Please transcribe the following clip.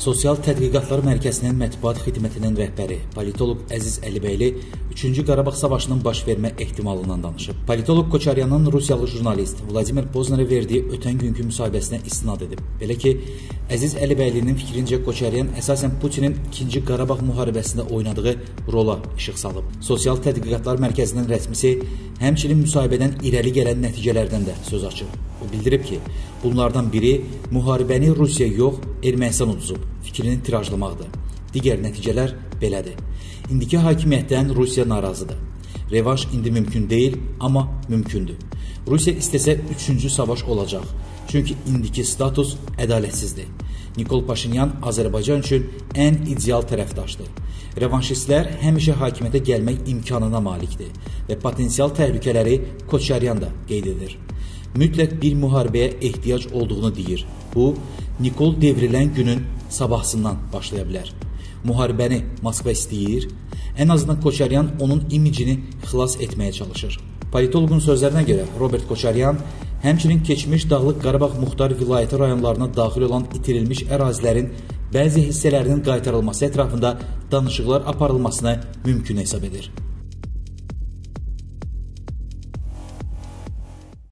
Sosial Tədqiqatlar Mərkəzinin mətbuat xidmətinin rəhbəri, politoloq Əziz Əlibəyli 3-cü Qarabağ savaşının baş vermə ehtimalından danışıb. Politoloq Koçaryanın Rusiyalı jurnalist Vladimir Poznərə verdiyi ötən günkü müsahibəsinə istinad edib. Belə ki, Əziz Əlibəylinin fikrincə Koçaryan əsasən Putinin 2-ci Qarabağ müharibəsində oynadığı rola işıq salıb. Sosial Tədqiqatlar Mərkəzinin rəsmisi həmçinin müsahibədən irəli gələn nəticələrdən də söz açıb. O bildirib ki, bunlardan biri müharibəni Rusiya yox, Ermənistan uduzub fikrini tirajlamaqdır. Digər nəticələr belədir. İndiki hakimiyyətdən Rusiya narazıdır. Revanş indi mümkün deyil, amma mümkündür. Rusiya istəsə 3-cü savaş olacaq. Çünki indiki status ədalətsizdir. Nikol Paşinyan Azərbaycan üçün ən ideal tərəfdaşdır. Revanşistlər həmişə hakimiyyətə gəlmək imkanına malikdir və potensial təhlükələri Koçaryan da qeyd edir. Mütləq bir müharibəyə ehtiyac olduğunu deyir. Bu, Nikol devrilən günün sabahsından başlaya bilər. Müharibəni Moskva istəyir, ən azından Koçaryan onun imicini xilas etməyə çalışır. Politoloqun sözlərinə görə Robert Koçaryan həmçinin keçmiş Dağlıq Qarabağ Muxtar Vilayəti rayonlarına daxil olan itirilmiş ərazilərin bəzi hissələrinin qaytarılması ətrafında danışıqlar aparılmasını mümkün hesab edir.